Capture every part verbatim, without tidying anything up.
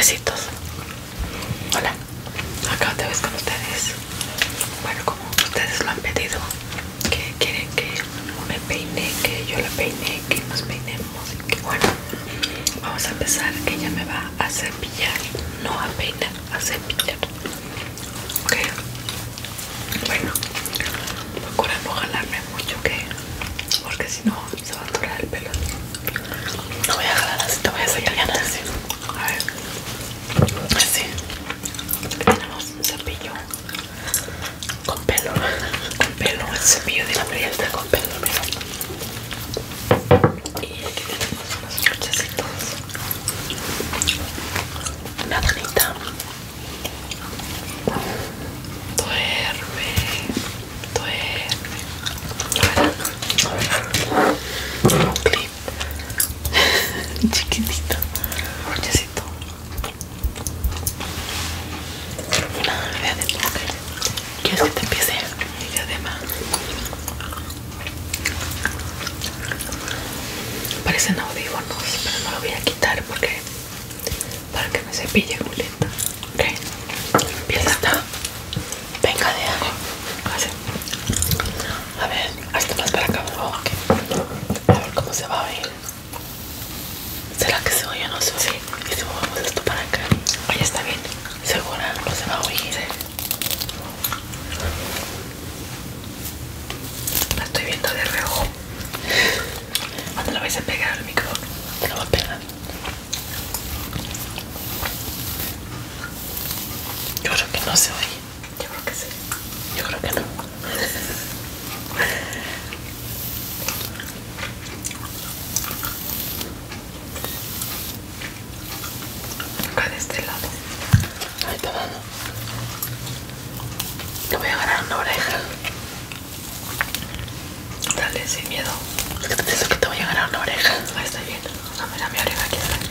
Besitos. Hola. Acá te ves con ustedes. Bueno, como ustedes lo han pedido, que quieren que me peine, que yo la peine, que nos peinemos y que bueno, vamos a empezar, que ella me va a cepillar, no a peinar, a cepillar. Ok. Bueno, procura no jalarme mucho, que porque si no se va a atorar el pelo. No voy a jalar así, te voy a cepillar así. A ver. Así. Tenemos un cepillo con pelo. Con pelo, el cepillo de la María está con pelo, mira. Y aquí tenemos unos brochecitos. Una donita. Duerme. Duerme. A ver. A ver. Un clip. Chiquitito. Brochecito. Una diadema. ¿Quieres que te empiece? Mi diadema. Parecen audífonos, pero no lo voy a quitar porque para que me cepille, Julieta. Ok. Empieza. Está. Venga, de algo. Así. A ver, hasta más para acá. Oh, okay. A ver cómo se va a oír. ¿Será que se oye o no se oye? Sí. ¿Y si movemos esto para acá? Ahí está bien. ¿Segura? ¿No se va a oír? Sí. La estoy viendo de reojo. ¿Cuándo la vais a pegar al micrófono? Te lo voy a pegar. Yo creo que no se oye. Yo creo que sí. Yo creo que no. Acá de este lado. Ahí está dando. Le voy a agarrar una oreja. Dale, sin miedo. Es que te digo que te voy a agarrar una oreja. Ahí está bien. No, mira mi oreja aquí está.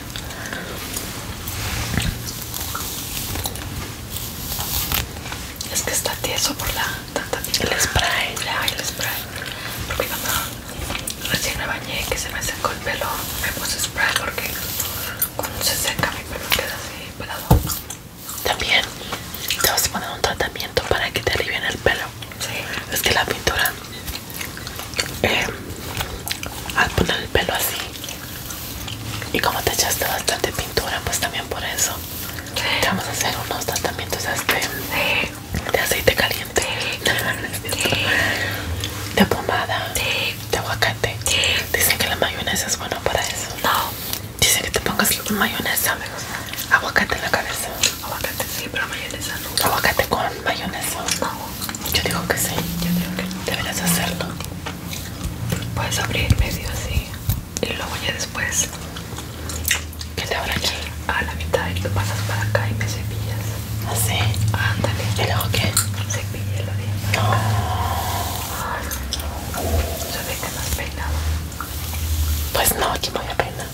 Es que está tieso por la tanta pintura. El spray. Ya, el spray. Porque cuando recién me bañé, que se me secó el pelo, me puse spray porque cuando se seca mi pelo queda así pelado. También te vas a poner un tratamiento para que te alivien el pelo. Sí. Es que la pintura, eh, al poner el pelo así, y como te echaste bastante pintura, pues también por eso sí. Te vamos a hacer unos tratamientos este, sí. De aceite caliente, sí. De pomada, sí. De aguacate, sí. Dicen que la mayonesa es bueno para eso. No. Dicen que te pongas mayonesa, aguacate en la cabeza. Aguacate sí, pero mayonesa no. Aguacate con mayonesa. No. Yo digo que sí. Yo digo que no. Deberías hacerlo. Puedes abrir medio así y luego ya después que te abra aquí a la mitad y lo pasas para acá y me cepillas. Así. Ándale. ¿Y luego qué? Cepille la dieta. No. Ay, se ve que no has peinado. Pues no, aquí me voy a peinar.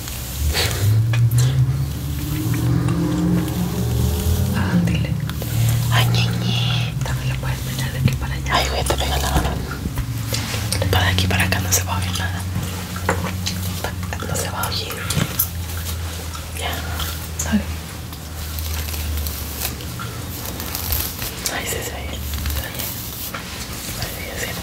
Ándale. Ay, ñiñi. También lo puedes peinar de aquí para allá. Ay, güey, te pega la mano. Para aquí para acá no se va a oír nada. No se va a oír. Ya. ¿Sale? Ay, sí se oye. Se oye. Ay, sí, sí.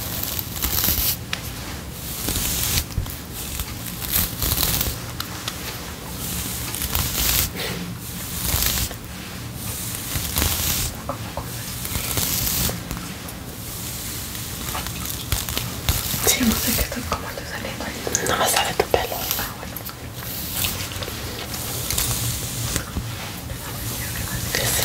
Sí, no sé qué estoy, cómo estoy saliendo ahí. No me sale tu pelo. Ah, bueno. Que sí.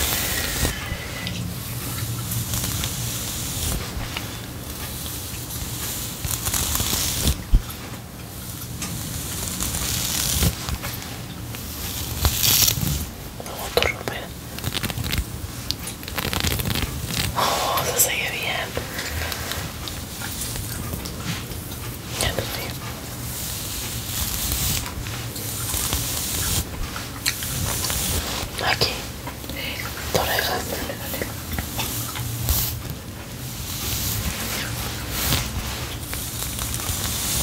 Vamos a romper. Oh, se sigue bien. Ya te digo. Aquí. Tu oreja. Dale, dale.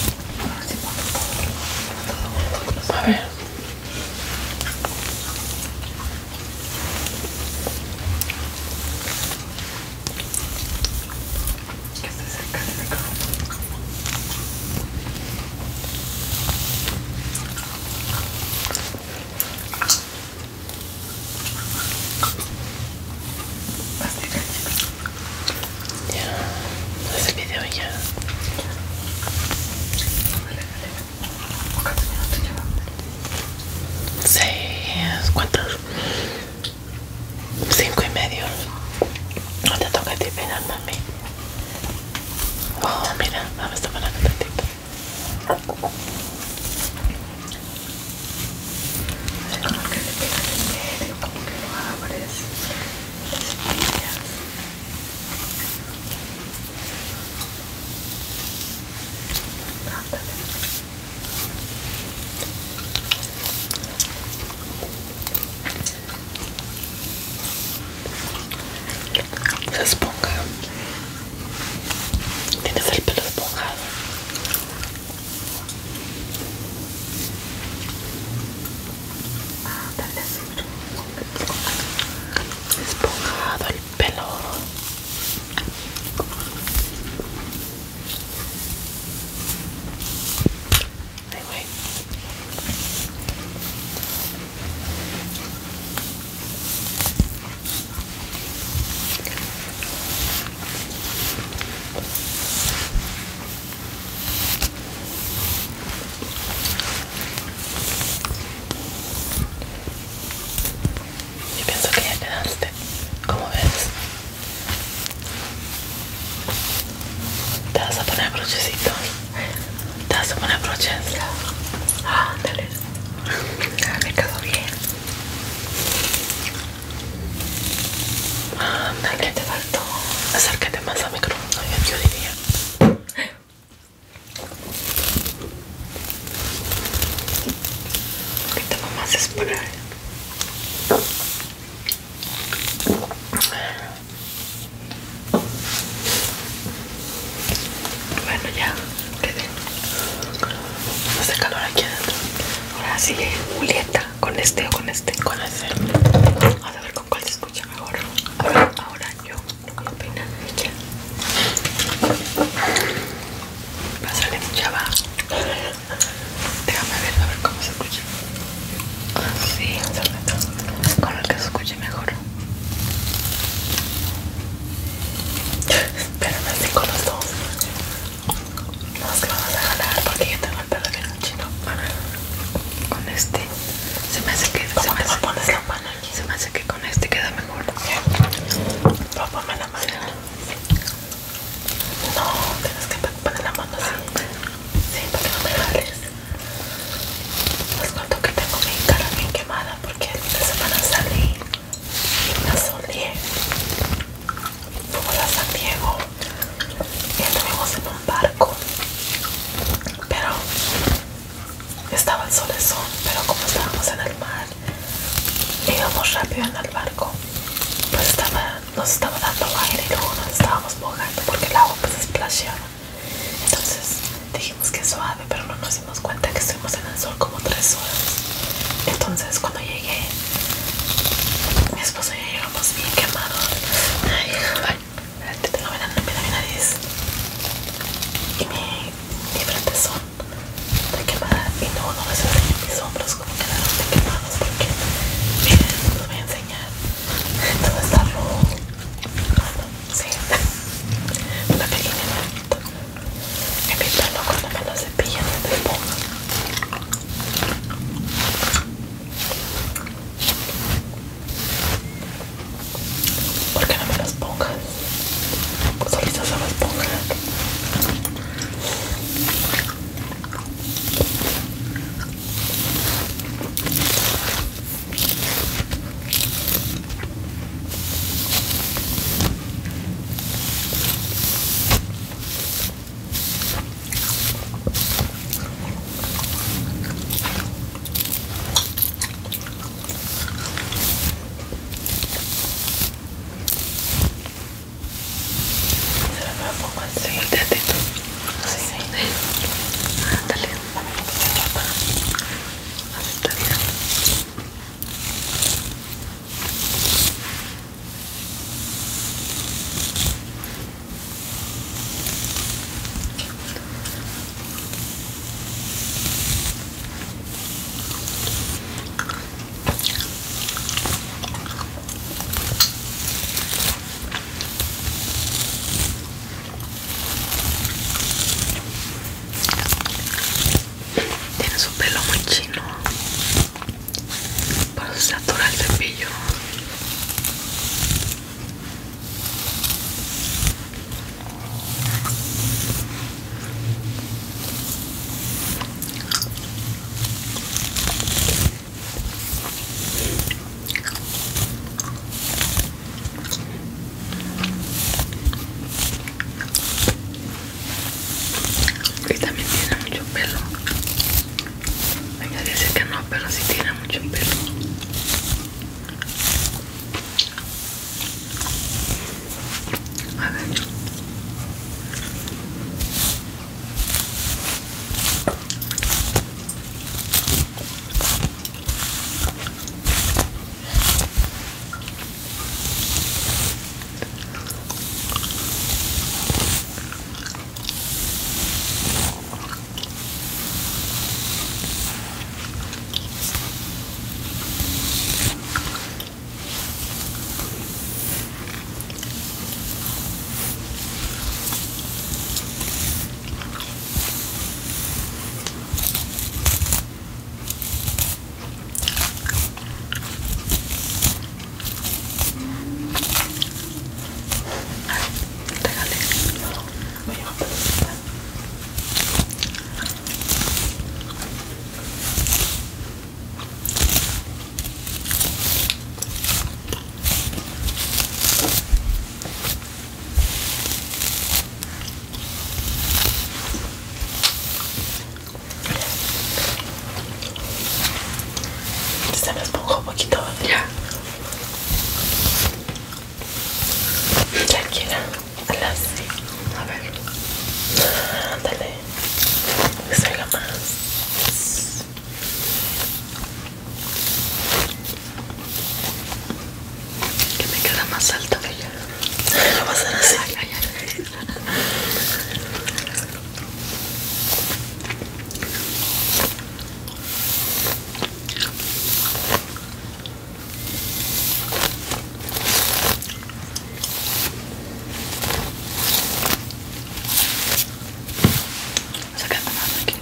A ver. Así como que le pegas en medio, como que lo abres, le cepillas. Ándale. Se esponja. Tienes el pelo esponjado. Ándale, así, Esponjado el pelo. Ay, güey. Yo pienso que ya quedaste. ¿Cómo ves? Te vas a poner brochecitos. Te vas a poner broches. ándale. Ya me quedó bien. Ándale. ¿Qué te faltó? Acércate más al micrófono, yo diría. Un poquito más spray. Bueno, ya quedé. Hace calor aquí adentro. Ahora sigue Julieta. ¿Con este o con este? Con ese. Vamos a ver con cuál se escucha mejor. A ver, ahora yo lo voy a peinar. Pásale mucha va. Déjame ver, a ver cómo se escucha. Así, con el que se escuche mejor. Pero no así con los dos. No, es que vamos a jalar porque yo tengo el pelo bien chino. Con este se me hace que se me hace, pones la mano aquí. Se me hace que con este queda mejor. Pero ponme la mano. No, tienes que poner la mano así. Sí, para que no me jales. Les cuento que tengo mi cara bien quemada porque el fin de semana salí y me asoleé. Fuimos a San Diego y estuvimos en un barco, pero estaba el solezón, pero como estábamos en el mar íbamos rápido en el barco, pues estaba, nos estaba dando aire y luego nos estábamos mojando porque el agua pues splasheaba. Entonces dijimos que suave, pero no nos dimos cuenta que estuvimos en el sol como tres horas. Entonces cuando llegué, mi esposo y yo llegamos bien quemados. Ay, ay, te tengo mirando mi nariz y mi, mi frente son de quemada. Y no, no les enseño mis hombros como quedaron de quemados porque miren, los voy a enseñar. Todo está rojo. Sí, una pequeña manito. En mi pelo cuando me lo cepillan se esponja. poco, poquito. Ya. Tranquila. Alas. A ver. Ándale. Que salga más. Que me queda más alta que ya. Lo vas a hacer así. Ay, ay, ay. Sacando más aquí.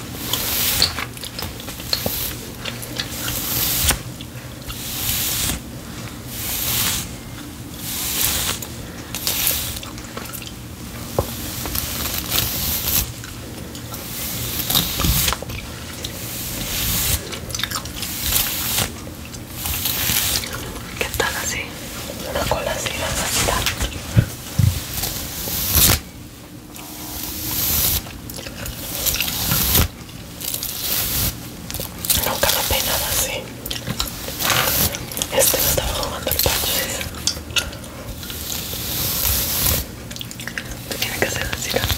¿Qué tal así? Una cola así, vas a quitar. Nunca me he peinado así. Este me estaba jugando el parches. Tú tienes que hacer así, ¿no?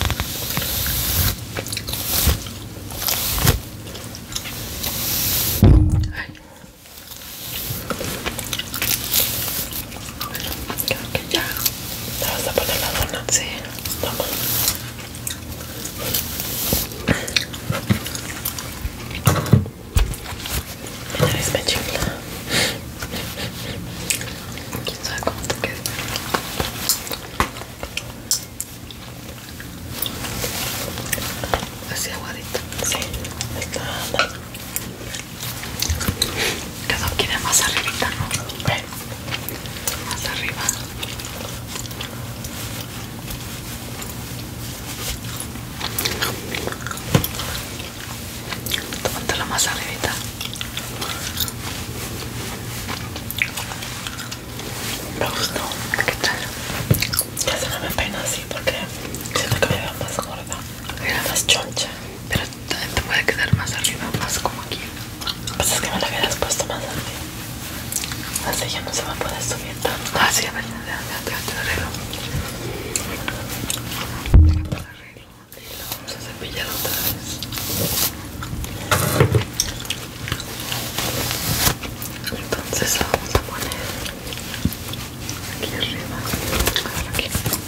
Ay. Bueno, creo que ya. ¿Te vas a poner la dona? Sí. Toma. Mi nariz me chifla. ¿Quién sabe cómo te quede? Así aguadito. Sí, está mal. Cada uno quiere más arribita, ¿no? Bueno, Más arriba. Tómatela más arribita. me gustó. ¿Qué tal? Ya se no me peino así porque siento que me veo más gorda. Mira, Más choncha. pero también te puede quedar más arriba, más como aquí. Pues es que me la hubieras puesto más arriba. Así ya no se va a poder subir tanto. Ah, sí, a ver, ya, ya, ya, te lo arreglo. Te lo arreglo y lo vamos a cepillar otra vez. Entonces la vamos a poner aquí arriba. Aquí.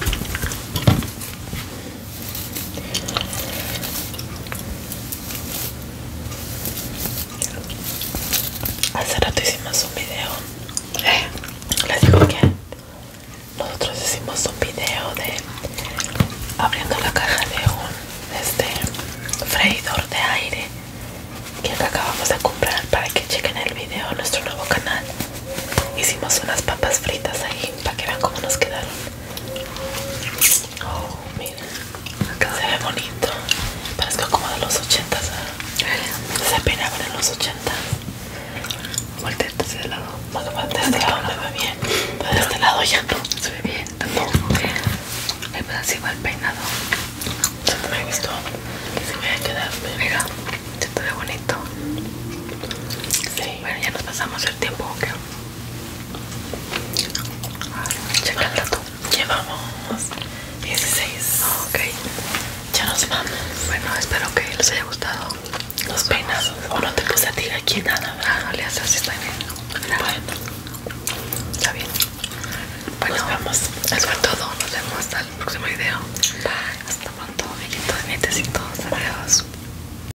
Hace rato hicimos un video. Eh, Les digo que nosotros hicimos un video de abriendo la caja de un este freidor de aire que acabamos de comprar para que chequen el video en nuestro nuevo canal. Hicimos unas papas fritas ahí para que vean cómo nos quedaron. Oh, mira, se ve bonito. Parece como de los ochentas. Se peinaban en los ochentas. volteate hacia el lado. Bueno, de este lado me va bien, pero de este lado ya no. Se ve bien, tampoco. Ahí pues así va el peinado. Siempre me gustó. Sí, me voy a quedarme. Mira, se te ve bonito. Sí. Bueno, ya nos pasamos el tiempo, ¿ok? Checala tú. Llevamos dieciséis. Ok. Ya nos vamos. Bueno, espero que les haya gustado. Los peinados. O no te puse a ti aquí nada, ¿verdad? Ah, no le haces así, está bien. Mira, Bueno, está bien. Bueno, nos vemos. eso fue todo. Nos vemos hasta el próximo video. Bye. Hasta pronto, amiguitos, nietecitos. Adiós.